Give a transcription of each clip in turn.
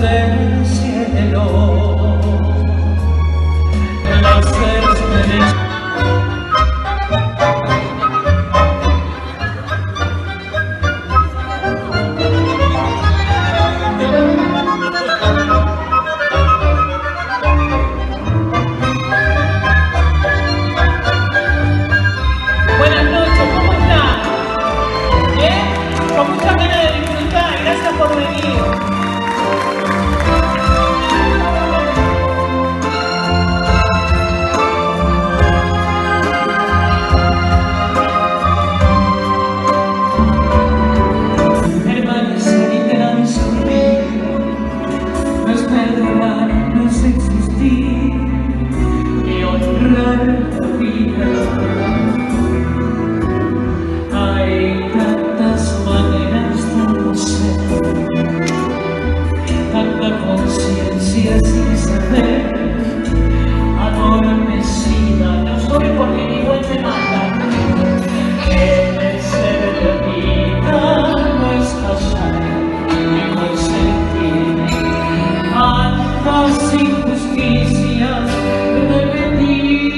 del cielo. Las estrellas. Buenas noches, ¿cómo están? ¿Bien? Con mucha ganas de disfrutar, gracias por venir. Permanecer y tan sonreír, no es perdonar, no es existir y honrar la vida. Hay tantas maneras de no ser, tanta conciencia sin saber. Adormecida, no soy porque igual me mata. El ser de vida no es callar, ni consentir tantas injusticias repetidas.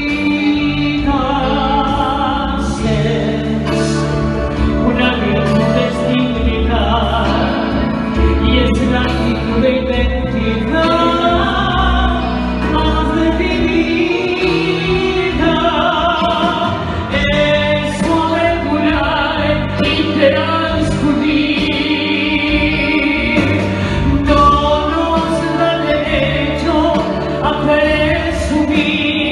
Es una virtud de dignidad y es la actitud de identidad más de mi vida. Es molecular y transcurrir. No nos da derecho a presumir,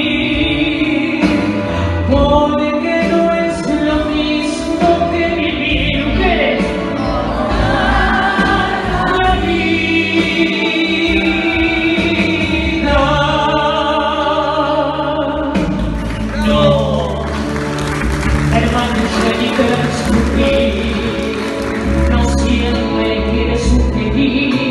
porque no es lo mismo que vivir, que la vida. No, permanecer y transcurrir, no siempre quiere sugerir